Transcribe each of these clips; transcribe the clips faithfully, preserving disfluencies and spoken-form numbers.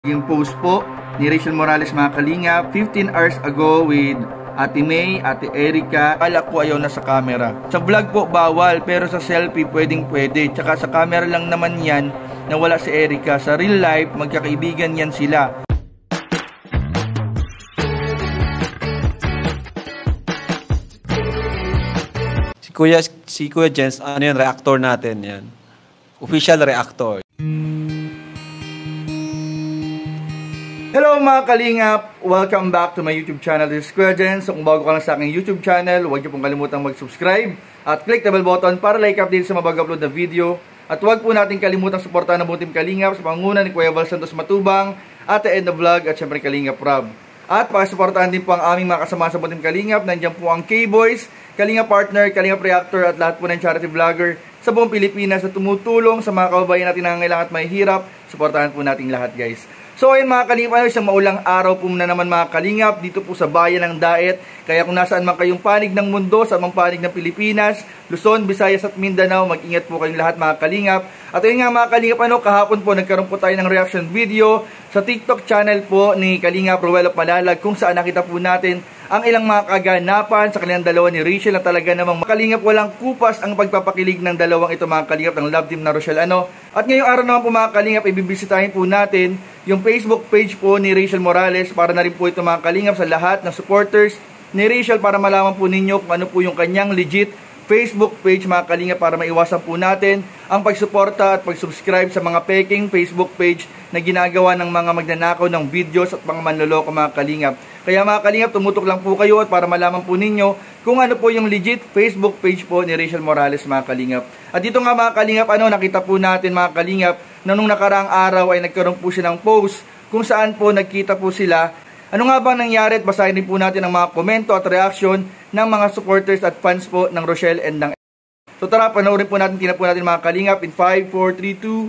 Yung post po ni Rachel Morales mga kalingap fifteen hours ago with Ate May, Ate Erica. Kala ko ayaw na sa camera. Sa vlog po bawal, pero sa selfie pwedeng pwede. Tsaka sa camera lang naman yan na wala si Erica. Sa real life, magkakaibigan yan sila. Si Kuya, si Kuya Jens, ano yan, reactor natin yan. Official reactor. Hello mga kalingap! Welcome back to my YouTube channel. This is Kuya Jens. So kung bago ka lang sa aking YouTube channel, huwag niyo pong kalimutang mag-subscribe at click the bell button para like update sa mga bago-upload na video. At huwag po natin kalimutang suportahan ng buong kalingap sa pangunguna ni Kuya Val Santos Matubang, Ate Edna Vlog at syempre Kalingap Rob. At pakisuportahan din po ang aming mga kasama sa buong kalingap. Nandiyan po ang K-Boys, Kalingap Partner, Kalingap Reactor at lahat po ng charity vlogger sa buong Pilipinas na tumutulong sa mga kababayan natin na nangangailangan at mahihirap. Suportahan po natin lahat, guys. So ayun mga kalingap, isang maulang araw po na naman mga kalingap dito po sa bayan ng Daet. Kaya kung nasaan man kayong panig ng mundo, sa mga panig ng Pilipinas, Luzon, Visayas at Mindanao, mag-ingat po kayong lahat mga kalingap. At ayun nga mga kalingap, ano, kahapon po nagkaroon po tayo ng reaction video sa TikTok channel po ni Kalingap Ruel of Malalag, kung saan nakita po natin ang ilang mga kaganapan sa kanilang dalawa ni Rachel na talaga namang makalingap walang kupas ang pagpapakilig ng dalawang ito mga kalingap ng love team na Rochelle ano. At ngayong araw naman po mga kalingap, ibibisitahin po natin yung Facebook page po ni Rachel Morales para na rin po ito mga kalingap sa lahat ng supporters ni Rachel para malaman po ninyo kung ano po yung kanyang legit Facebook page mga kalingap para maiwasan po natin ang pagsuporta at pag-subscribe sa mga peking Facebook page na ginagawa ng mga magnanakaw ng videos at mga manloloko mga kalingap. Kaya mga kalingap, tumutok lang po kayo at para malaman po ninyo kung ano po yung legit Facebook page po ni Rachel Morales mga kalingap. At dito nga mga kalingap, ano, nakita po natin mga kalingap na nung nakaraang araw ay nagkaroon po siya ng post kung saan po nagkita po sila. Ano nga bang nangyari at basahin din po natin ang mga komento at reaction ng mga supporters at fans po ng Rochelle and ng So tara, panoorin po natin, tina po natin mga kalingap in five, four, three, two.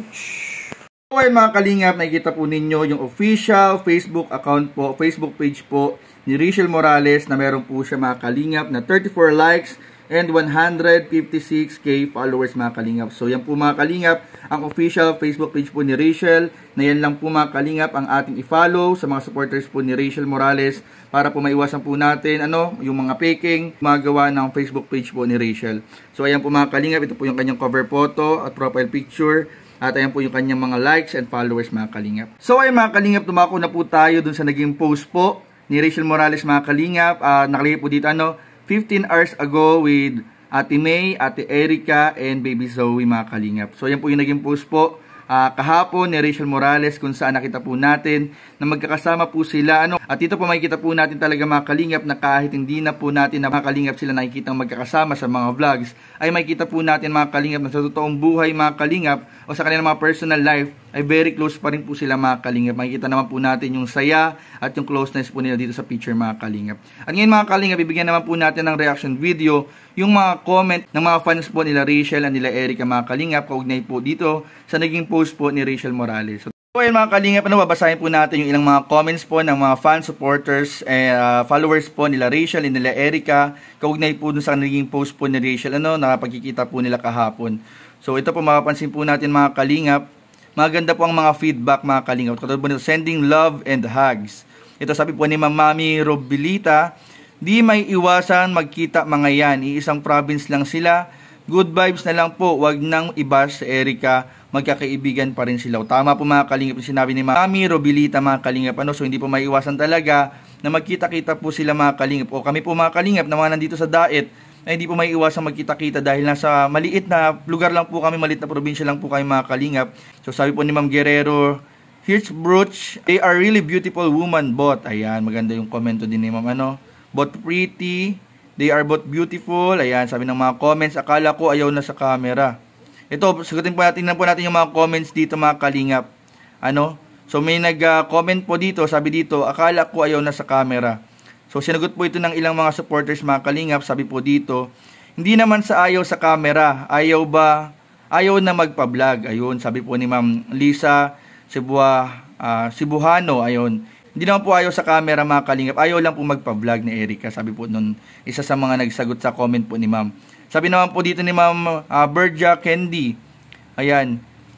Okay mga kalingap, nakikita po ninyo yung official Facebook account po, Facebook page po ni Rachel Morales na meron po siya mga kalingap na thirty-four likes and one hundred fifty-six K followers mga kalingap. So yan po mga kalingap, ang official Facebook page po ni Rachel, na yan lang po mga kalingap ang ating i-follow sa mga supporters po ni Rachel Morales para po maiwasan po natin ano, yung mga peking magawa ng Facebook page po ni Rachel. So ayan po mga kalingap, ito po yung kanyang cover photo at profile picture. At ayan po yung kanyang mga likes and followers mga kalingap. So ayan mga kalingap, tumako na po tayo dun sa naging post po ni Rachel Morales mga kalingap. Uh, nakalagay po dito ano, fifteen hours ago with Ate May, Ate Erica, and Baby Zoe mga kalingap. So yan po yung naging post po uh, kahapon ni Rachel Morales kung saan nakita po natin na magkakasama po sila. Ano? At dito po makikita po natin talaga mga kalingap na kahit hindi na po natin na mga kalingap sila nakikita magkakasama sa mga vlogs, ay makikita po natin mga kalingap na sa totoong buhay mga kalingap o sa kanilang mga personal life ay very close pa rin po sila mga kalingap. Makikita naman po natin yung saya at yung closeness po nila dito sa picture mga kalingap. At ngayon mga kalingap, bibigyan naman po natin ng reaction video yung mga comment ng mga fans po nila Rachel at nila Erica mga kalingap kaugnay po dito sa naging post po ni Rachel Morales. So ayun mga kalingap, ano, babasahin po natin yung ilang mga comments po ng mga fan supporters and uh, followers po nila Rachel and nila Erica kaugnay po dun sa naging post po ni Rachel, ano, nakapagkikita po nila kahapon. So ito po mapapansin po natin mga kalingap, maganda po ang mga feedback mga kalingap. Katulad po nito, sending love and hugs. Ito sabi po ni Mami Robilita, di may iwasan magkita mga yan, iisang province lang sila, good vibes na lang po, wag nang ibash sa Erica, magkakaibigan pa rin sila. Tama po mga kalingap yung sinabi ni Mami Robilita mga kalingap, ano, so hindi po may iwasan talaga na magkita-kita po sila mga kalingap. O kami po mga kalingap na mga nandito sa Daet, ay hindi po may iwasan magkita-kita dahil nasa maliit na lugar lang po kami, maliit na probinsya lang po kami mga kalingap. So sabi po ni Ma'am Guerrero Hirschbruch, they are really beautiful woman both. Ayan, maganda yung komento din ni Ma'am ano. Both pretty, they are both beautiful. Ayan, sabi ng mga comments, akala ko ayaw na sa camera. Ito, sagutin po natin, po natin yung mga comments dito mga kalingap. Ano? So may nag-comment uh, po dito, sabi dito, akala ko ayaw na sa camera. So sinagot po ito ng ilang mga supporters mga kalingap, sabi po dito, hindi naman sa ayaw sa camera, ayaw ba, ayaw na magpa-vlog. Ayun, sabi po ni Ma'am Lisa Sibua, uh, Sibuhano, ayun. Hindi naman po ayaw sa camera mga kalingap, ayaw lang po magpa-vlog ni Erica, sabi po nun isa sa mga nagsagot sa comment po ni Ma'am. Sabi naman po dito ni Ma'am uh, Berja Candy, ayan,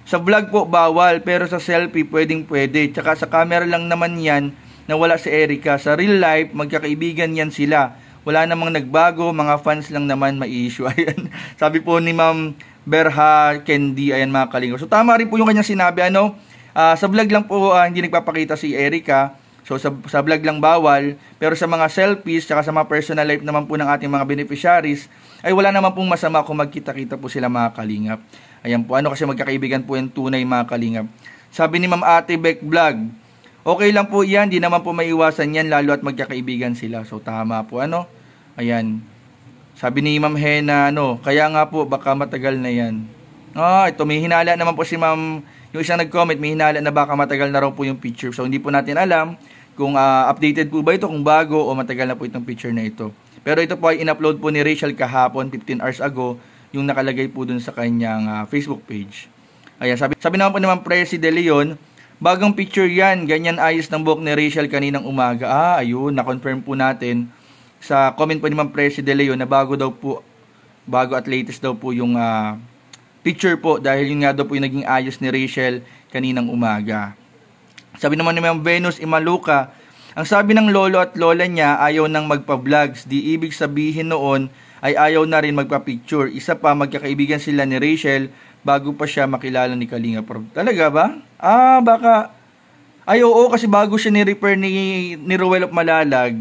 Sa vlog po bawal, pero sa selfie pwedeng pwede. Tsaka sa camera lang naman yan na wala si Erica. Sa real life, magkakaibigan yan sila. Wala namang nagbago, mga fans lang naman may issue. Ayan. Sabi po ni Ma'am Berha Candy, ayan mga kalingap. So tama rin po yung kanyang sinabi, ano, uh, sa vlog lang po uh, hindi nagpapakita si Erica. So sa, sa vlog lang bawal, pero sa mga selfies, tsaka sa mga personal life naman po ng ating mga beneficiaries, ay wala naman pong masama kung magkita-kita po sila mga kalingap. Ayan po, ano kasi magkakaibigan po yung tunay mga kalingap. Sabi ni Ma'am Ate Beck Vlog, okay lang po yan, di naman po maiwasan yan, lalo at magkakaibigan sila. So tama po, ano, ayan. Sabi ni Ma'am Hena, ano, kaya nga po, baka matagal na yan. Ah, ito, may hinala naman po si Ma'am, yung isang nag-comment, may hinala na baka matagal na raw po yung picture. So hindi po natin alam kung uh, updated po ba ito, kung bago o matagal na po itong picture na ito. Pero ito po ay in-upload po ni Rachel kahapon, fifteen hours ago, yung nakalagay po dun sa kanyang uh, Facebook page. Ayan, sabi, sabi naman po naman Presi De Leon, bagong picture yan, ganyan ayos ng buhok ni Rachel kaninang umaga. Ah, ayun, na-confirm po natin sa comment po ni Ma'am Presi De Leon na bago daw po, bago at latest daw po yung uh, picture po, dahil yun nga daw po yung naging ayos ni Rachel kaninang umaga. Sabi naman ni Ma'am Venus Imaluka, ang sabi ng lolo at lola niya, ayaw nang magpa-vlogs, di ibig sabihin noon ay ayaw na rin magpa-picture. Isa pa, magkakaibigan sila ni Rachel bago pa siya makilala ni Kalinga Prab. Talaga ba? Ah, baka, ay oo, kasi bago siya ni-refer ni, ni Ruel of Malalag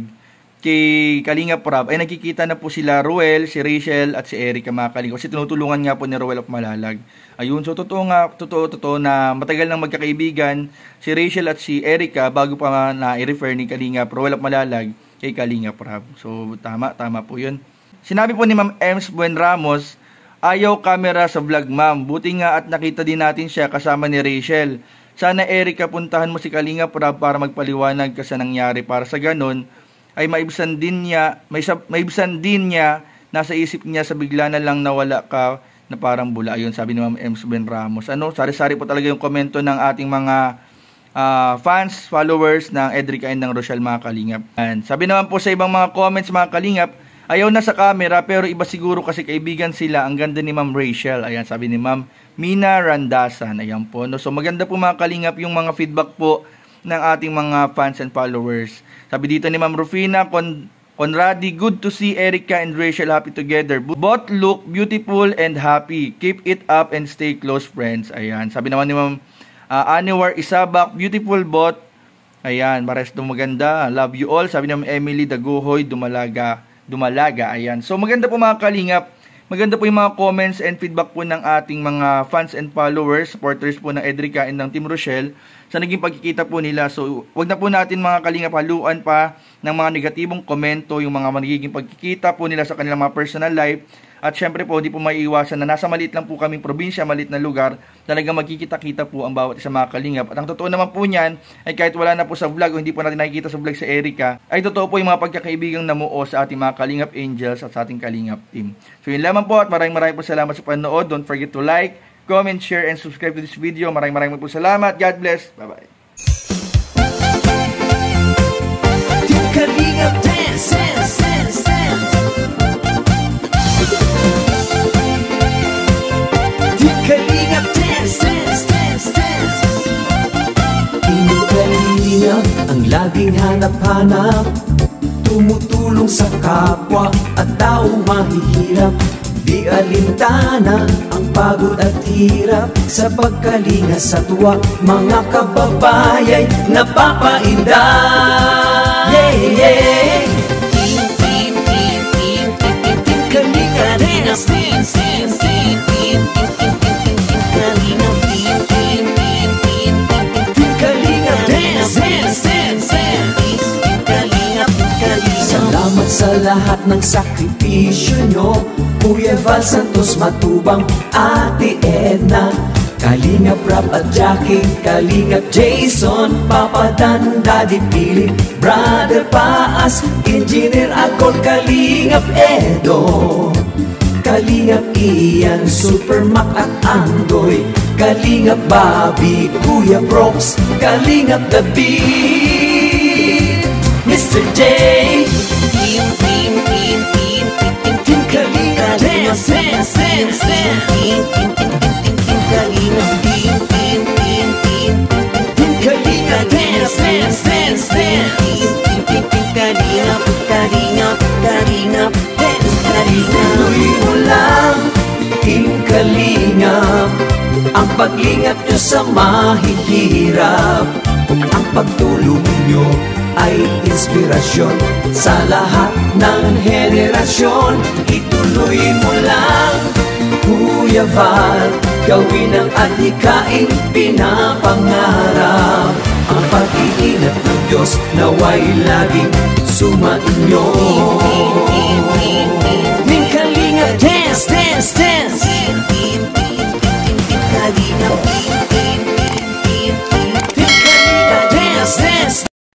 kay Kalinga Prab, ay nakikita na po sila Ruel, si Rachel at si Erica mga Kalinga. Kasi tinutulungan nga po ni Ruel of Malalag. Ayun, so totoo nga, totoo, totoo na matagal nang magkakaibigan si Rachel at si Erica bago pa na i-refer ni Kalinga Ruel of Malalag kay Kalinga Prab. So tama, tama po yun. Sinabi po ni Ma'am Ems Buen Ramos, ayaw camera sa vlog ma'am. Buti nga at nakita din natin siya kasama ni Rachel. Sana Erica, puntahan mo si Kalinga Prab para magpaliwanag ka sa nangyari, para sa ganon ay maibsan din niya, may maibsan din niya, nasa isip niya sa bigla na lang nawala ka na parang bula. Ayun, sabi ni Ma'am Ems Ben Ramos. Ano, sari-sari po talaga yung komento ng ating mga uh, fans, followers ng Edrica and ng Rochelle mga kalingap. And sabi naman po sa ibang mga comments mga kalingap, ayaw na sa camera pero iba siguro kasi kaibigan sila. Ang ganda ni Ma'am Rachel. Ayan, sabi ni Ma'am Mina Randasan. Ayan po. No? So maganda po mga kalingap yung mga feedback po ng ating mga fans and followers. Sabi dito ni Ma'am Rufina Con Conradi, good to see Erica and Rachel happy together. Both look beautiful and happy. Keep it up and stay close friends. Ayan. Sabi naman ni Ma'am uh, Aniwar Isabak, beautiful both. Ayan, pares maganda. Love you all. Sabi ni Ma'am Emily Daguhoy, dumalaga. Dumalaga. Ayan. So maganda po mga kalingap. Maganda po yung mga comments and feedback po ng ating mga fans and followers, supporters po ng Edrica and ng Team Rochelle sa naging pagkikita po nila. So, wag na po natin mga kalingap haluan pa ng mga negatibong komento, yung mga magiging pagkikita po nila sa kanilang mga personal life. At syempre po, di po maiiwasan na nasa maliit lang po kaming probinsya, maliit na lugar, talagang magkikita-kita po ang bawat isa mga kalingap. At ang totoo naman po niyan, ay kahit wala na po sa vlog o hindi po natin nakikita sa vlog sa Erica, ay totoo po yung mga pagkakaibigang namuo sa ating mga kalingap angels at sa ating kalingap team. So yun lamang po at maraming maraming po salamat sa panonood. Don't forget to like, comment, share, and subscribe to this video. Maraming maraming po salamat. God bless. Bye-bye. Team Kalingap Dance, dance, dance, dance. Team Kalingap Dance, dance, dance, dance. Team Kalingap ang laging hanap-hanap, tumutulong sa kapwa at taong mahihirap. Di alintana ang pagod at hirap, sa pagkalinga sa tuwa, mga kababayay napapainda. Yeah, yeah. Team, team, team, team, team, team, team, Kalinga Dance, team, team, team, team, team, team, team, team, Kalinga, team, team, team, team, team, Kalinga Dance, dance, dance, dance, Kalinga, Kalinga. Salamat sa lahat ng sakripisyo nyo, Kuya Val Santos Matubang, Ate Edna, Kalingap Rap at Jackie, Kalingap Jason, Papa Dan, Daddy Philip, Brother Paas, Engineer Akol, Kalingap Edo, Kalingap Ian, Super Mac at Andoy, Kalingap Bobby, Kuya Brooks, Kalingap David, Mister J, Team, Team, Team, Team, Team, Team, Kalingap Dance, dance, dance, dance, Team, Team, Team, Team, Team, Kalingap Team. Ang pag-ingat nyo sa mahihirap, ang pagtulong nyo ay inspirasyon sa lahat ng henerasyon. Ituloy mo lang, Kuya Val, gawin ang adhikaing pinapangarap. Ang pag-iingat ng Diyos naway laging sumainyo.